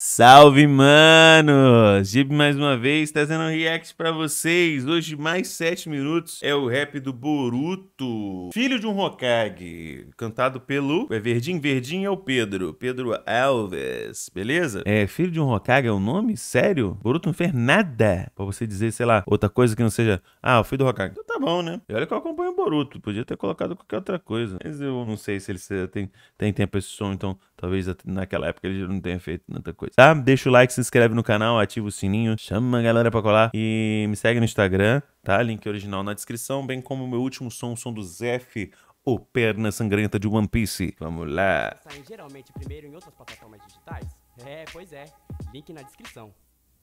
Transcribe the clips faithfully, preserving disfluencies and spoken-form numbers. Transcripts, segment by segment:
Salve, manos! Gib mais uma vez trazendo um react pra vocês. Hoje mais sete minutos é o rap do Boruto, filho de um Hokage, cantado pelo é Verdinho, Verdinho é o Pedro, Pedro Alves, beleza? É, filho de um Hokage é o nome? Sério? Boruto não fez nada pra você dizer, sei lá, outra coisa que não seja, ah, o filho do Hokage. Então tá bom, né? E olha que eu acompanho o Boruto, podia ter colocado qualquer outra coisa, mas eu não sei se ele tem, tem tempo esse som, então talvez naquela época ele já não tenha feito tanta coisa. Tá? Deixa o like, se inscreve no canal, ativa o sininho, chama a galera pra colar e me segue no Instagram, tá? Link original na descrição, bem como o meu último som, o som do Zef, o Perna Sangrenta de One Piece. Vamos lá. Saem geralmente primeiro em outras plataformas digitais? É, pois é. Link na descrição.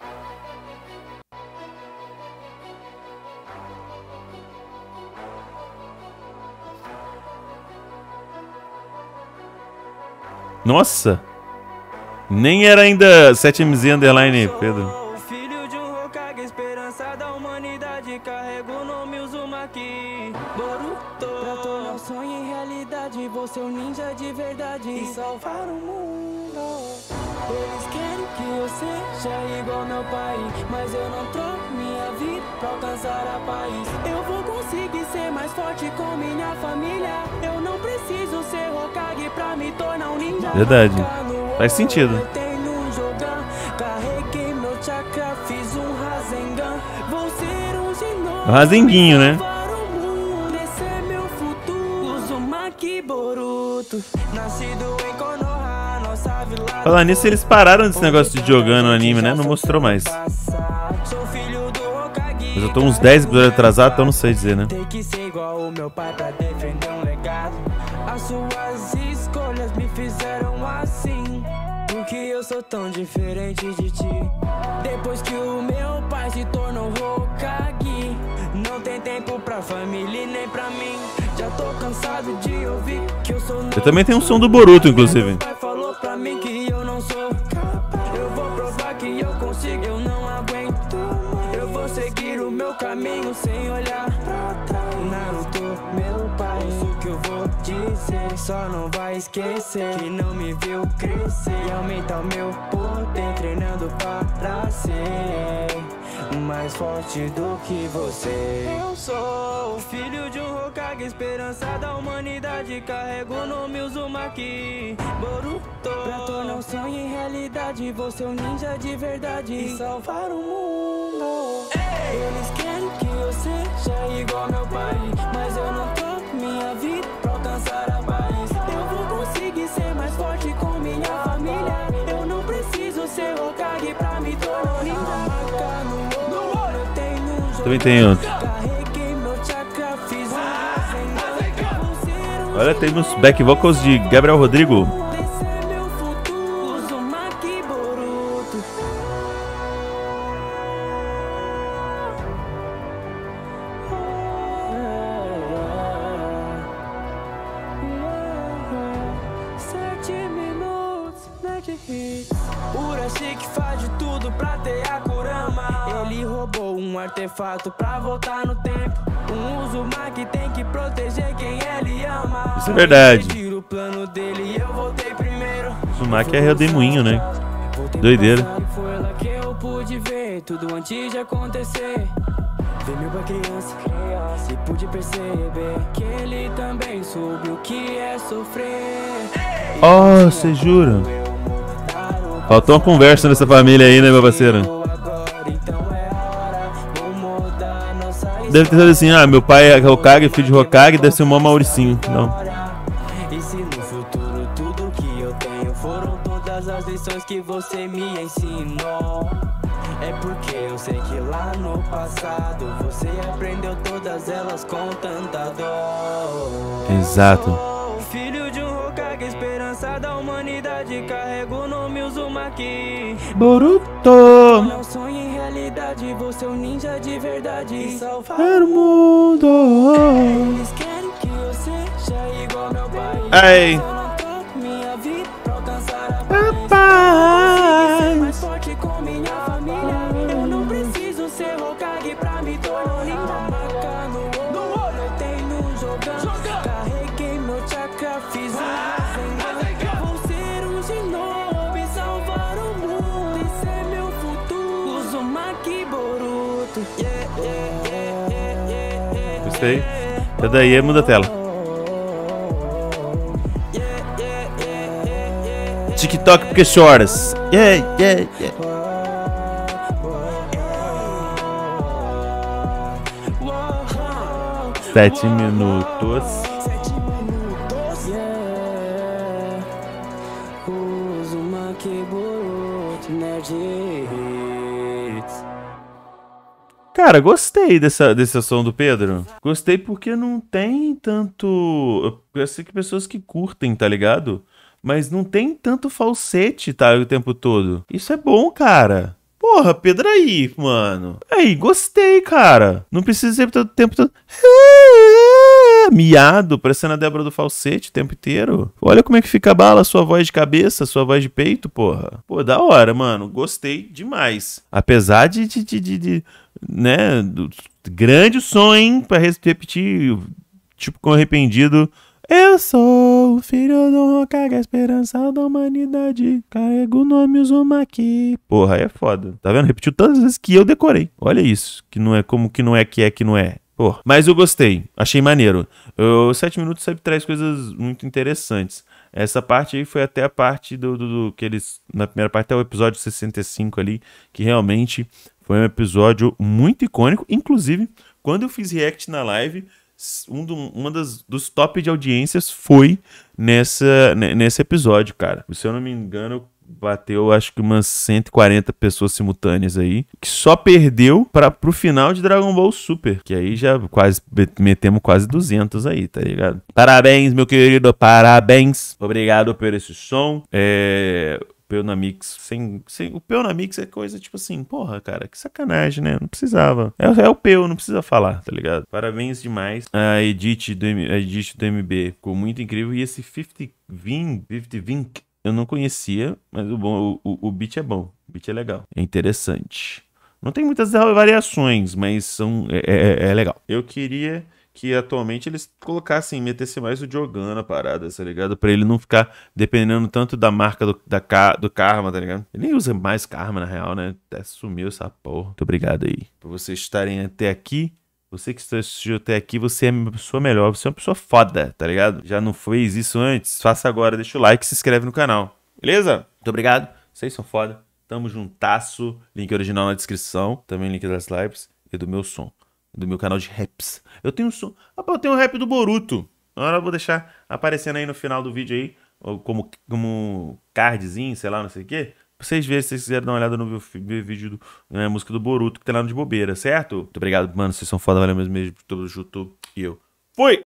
Nossa! Nem era ainda sete M Z underline, Pedro. Filho de um Hokage, esperança da humanidade, carrego o nome Uzumaki. Boruto, pra tornar o sonho em realidade, vou ser um ninja de verdade e salvar o mundo. Eles querem que eu seja igual meu pai, mas eu não troco minha vida pra alcançar a paz. Eu vou conseguir ser mais forte com minha família. Eu não preciso ser Hokage pra me tornar um ninja. Verdade. Faz sentido. Carreguei meu chakra, fiz um Rasengan. Vou ser um Shinobi. Rasenguinho, né? Esse é meu futuro. Uzumaki Boruto, nascido em Konoha, nossa vila. Falar nisso, eles pararam desse negócio de jogar no anime, né? Não mostrou mais. Sou filho do Hokage. Mas eu tô uns dez episódios atrasado, então não sei dizer, né? Tem que ser igual o meu pai pra defender um legado. As suas escolhas me fizeram assim, porque eu sou tão diferente de ti. Depois que o meu pai se tornou Hokage, não tem tempo pra família e nem pra mim. Já tô cansado de ouvir que eu sou. Eu também tenho um som do Boruto, inclusive. Meu pai falou pra mim que eu não sou capaz. Eu vou provar que eu consigo, eu não aguento. Eu vou seguir o meu caminho sem olhar pra trás. Naruto, meu pai, isso que eu vou dizer. Só não vai esquecer que não me viu crescer e aumentar o meu poder, treinando para ser mais forte do que você. Eu sou o filho de um Hokage, esperança da humanidade, carrego o nome Uzumaki. Boruto, pra tornar o sonho em realidade, vou ser um ninja de verdade e salvar o mundo. Ei! Eles querem que eu seja igual meu pai, mas eu não troco minha vida pra alcançar a paz. Eu vou conseguir ser mais forte com minha família. Eu não preciso ser Hokage pra me tornar ninja. Eu tenho um jogo. Também tem outro. Carreguei meu chakra, fiz um Rasengan. Vou ser um Olha, tem uns back vocals de Gabriel Rodrigo. Esse é meu futuro. Uzumaki Boruto. Sete minutos, net hits. Urashi faz de tudo pra ter a Kurama. Ele roubou um artefato pra voltar no tempo. Um Uzumaki tem que proteger quem ele ama. Isso é verdade. Tira o plano dele e eu voltei primeiro. Uzumaki é redemoinho, né? Doideira. Foi lá que eu pude ver tudo antes de acontecer. Ver meu pai criança, criança, e pude perceber que ele também soube o que é sofrer. Oh, você jura? Faltou uma conversa nessa família aí, né, meu parceiro? Deve ter sido assim, ah, meu pai é Hokage, filho de Hokage, deve ser o maior Mauricinho. Não. E se no futuro tudo que eu tenho foram todas as lições que você me ensinou? É porque eu sei que lá no passado você aprendeu todas elas com tanta dor. Exato. Filho de um Hokage, esperança da humanidade, carrego o nome Uzumaki. Boruto, Não sonho em realidade, vou ser um ninja de verdade e salvar o mundo. Eles querem que eu seja igual meu pai. Ai. Eu não troco minha vida pra alcançar a A paz. Ser mais paz. forte com minha família. Eu não preciso ser Hokage pra me tornar ninja. Marca no olho, eu tenho um jogando. Carreguei meu chakra, fiz um Rasengan. Vou ser um Shinobi, salvar o mundo. Gostei. E daí muda a tela. TikTok porque choras. Yeah, yeah, yeah. Sete minutos. Sete minutos, yeah. Uzumaki Boruto Nerd Hits. Cara, gostei dessa, dessa som do Pedro. Gostei porque não tem tanto... Eu sei que pessoas que curtem, tá ligado? Mas não tem tanto falsete, tá? O tempo todo. Isso é bom, cara. Porra, Pedro aí, mano. Aí, gostei, cara. Não precisa ser todo tempo todo... miado, parecendo a Débora do falsete o tempo inteiro. Olha como é que fica a bala, sua voz de cabeça, sua voz de peito, porra. Pô, da hora, mano. Gostei demais. Apesar de, de, de, de, de né, do grande som, hein, pra repetir, tipo, com arrependido. Eu sou o filho do Hokage, a esperança da humanidade. Carrego o nome Uzumaki. Porra, aí é foda. Tá vendo? Repetiu todas as vezes que eu decorei. Olha isso. Que não é como que não é que é que não é. Porra. Mas eu gostei. Achei maneiro. Eu, sete minutos sempre traz coisas muito interessantes. Essa parte aí foi até a parte do, do, do que eles... Na primeira parte até o episódio sessenta e cinco ali. Que realmente foi um episódio muito icônico. Inclusive, quando eu fiz react na live... Um do, uma das dos top de audiências foi nessa, nesse episódio, cara. Se eu não me engano, bateu acho que umas cento e quarenta pessoas simultâneas aí, que só perdeu para pro final de Dragon Ball Super, que aí já quase metemos quase duzentos aí, tá ligado? Parabéns, meu querido, parabéns. Obrigado por esse som. É... Peu na Mix, sem, sem, o Peu na Mix é coisa tipo assim, porra, cara, que sacanagem, né? Não precisava. É, é o Peu, não precisa falar, tá ligado? Parabéns demais. A Edit do, a Edit do M B ficou muito incrível. E esse cinquenta Vink, cinquenta Vink, eu não conhecia, mas o, bom, o, o, o beat é bom. O beat é legal. É interessante. Não tem muitas variações, mas são, é, é, é legal. Eu queria... que atualmente eles colocassem, metessem mais o Jogan na parada, tá ligado? Pra ele não ficar dependendo tanto da marca do, da, do Karma, tá ligado? Ele nem usa mais Karma, na real, né? Até sumiu essa porra. Muito obrigado aí por vocês estarem até aqui. Você que assistiu até aqui, você é uma pessoa melhor, você é uma pessoa foda, tá ligado? Já não fez isso antes? Faça agora, deixa o like e se inscreve no canal. Beleza? Muito obrigado. Vocês são foda. Tamo juntasso. Link original na descrição. Também link das lives e do meu som. Do meu canal de raps. Eu tenho um som. Ah, eu tenho um rap do Boruto. Agora eu vou deixar aparecendo aí no final do vídeo aí. Como, como cardzinho, sei lá, não sei o quê. Pra vocês verem, se vocês quiserem dar uma olhada no meu, meu vídeo do, né, música do Boruto, que tá lá no de bobeira, certo? Muito obrigado, mano. Vocês são foda, valeu mesmo. Beijo pra todo o YouTube. E eu. Fui!